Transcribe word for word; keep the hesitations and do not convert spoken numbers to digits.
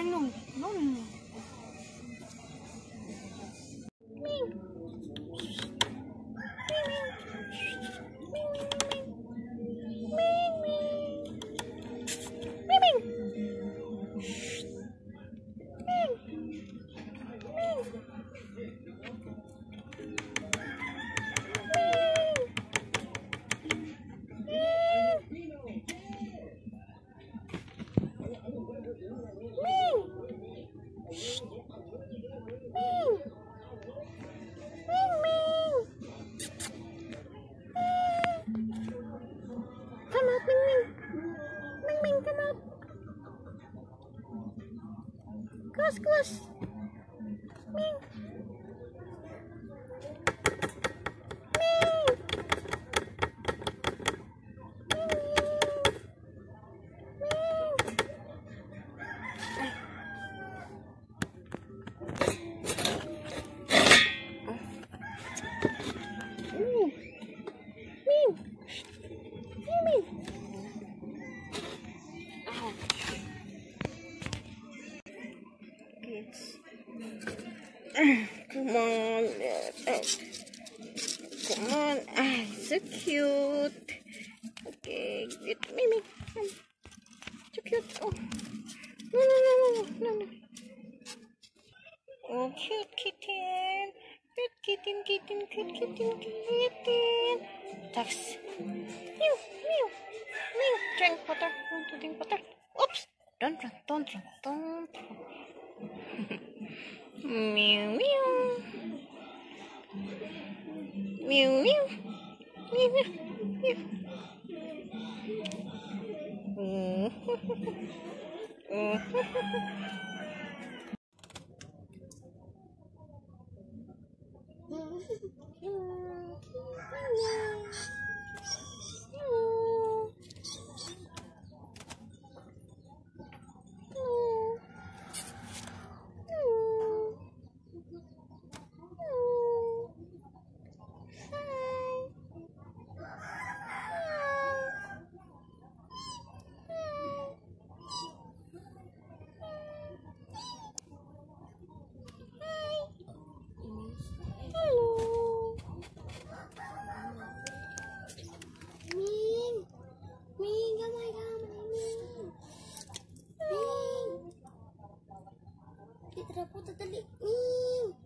no, no, no. Meow. Come out, Ming Ming. Ming Ming, come out. Goose, goose. Ming. Ming. Ming. Ming. Ming. Ming. Kids. Come on. Come on. Ah, so cute. Okay, good. Mimi. So cute. Oh. No, no, no, no, no, no. Oh, cute kitten. Cute kitten, kitten, cute kitten, kitten. Ducks. Meow, meow, meow. Drink water. Want to drink water? Oops. Don't run, don't run, don't run. Meow, meow. Meow, meow. Meow, meow, meow. Mm. Mm. Tidak putar tadi.